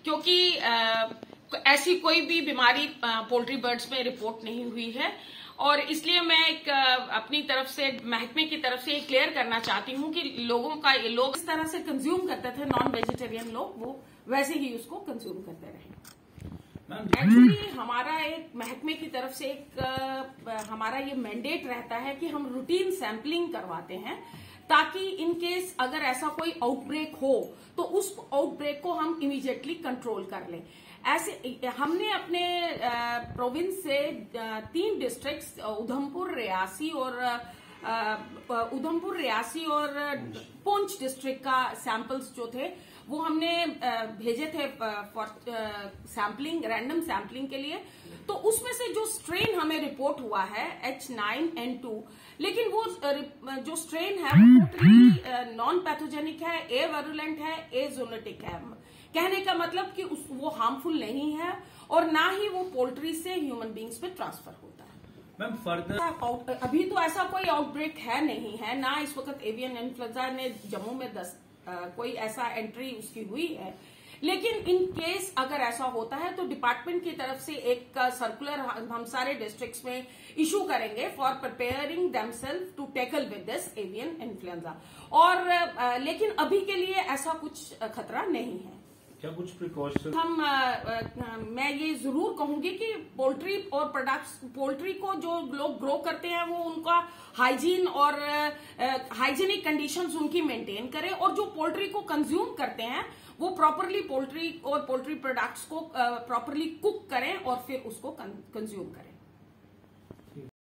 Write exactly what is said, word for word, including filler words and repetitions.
क्योंकि ऐसी कोई भी बीमारी पोल्ट्री बर्ड्स में रिपोर्ट नहीं हुई है। और इसलिए मैं एक अपनी तरफ से, महकमे की तरफ से क्लियर करना चाहती हूँ कि लोगों का, लोग इस तरह से कंज्यूम करते थे, नॉन वेजिटेरियन लोग, वो वैसे ही उसको कंज्यूम करते रहे। एक्चुअली हमारा एक महकमे की तरफ से एक आ, हमारा ये मैंडेट रहता है कि हम रूटीन सैंपलिंग करवाते हैं, ताकि इन केस अगर ऐसा कोई आउटब्रेक हो तो उस आउटब्रेक को हम इमीडिएटली कंट्रोल कर लें। ऐसे हमने अपने प्रोविंस से तीन डिस्ट्रिक्ट्स, उधमपुर, रियासी और उधमपुर, रियासी और पुंछ डिस्ट्रिक्ट का सैंपल्स जो थे वो हमने भेजे थे फॉर सैंपलिंग, रैंडम सैंपलिंग के लिए। तो उसमें से जो स्ट्रेन हमें रिपोर्ट हुआ है एच नाइन एन टू, लेकिन वो जो स्ट्रेन है वो टोटली नॉन पैथोजेनिक है, ए वैरुलेंट है, ए ज़ूनोटिक है। कहने का मतलब कि उस, वो हार्मफुल नहीं है और ना ही वो पोल्ट्री से ह्यूमन बींग्स पे ट्रांसफर होता है। मैम फर्दर अभी तो ऐसा कोई आउटब्रेक है नहीं है, ना इस वक्त एवियन इन्फ्लुएंजा ने जम्मू में दस आ, कोई ऐसा एंट्री उसकी हुई है। लेकिन इन केस अगर ऐसा होता है तो डिपार्टमेंट की तरफ से एक सर्कुलर हम सारे डिस्ट्रिक्ट्स में इशू करेंगे for preparing themselves to tackle with this avian influenza. और आ, लेकिन अभी के लिए ऐसा कुछ खतरा नहीं है। क्या कुछ प्रिकॉशन हम आ, आ, मैं ये जरूर कहूंगी कि पोल्ट्री और प्रोडक्ट्स, पोल्ट्री को जो लोग ग्रो करते हैं वो उनका हाइजीन और हाइजीनिक कंडीशंस उनकी मेंटेन करें, और जो पोल्ट्री को कंज्यूम करते हैं वो प्रॉपरली पोल्ट्री और पोल्ट्री प्रोडक्ट्स को प्रॉपरली कुक करें और फिर उसको कंज्यूम करें।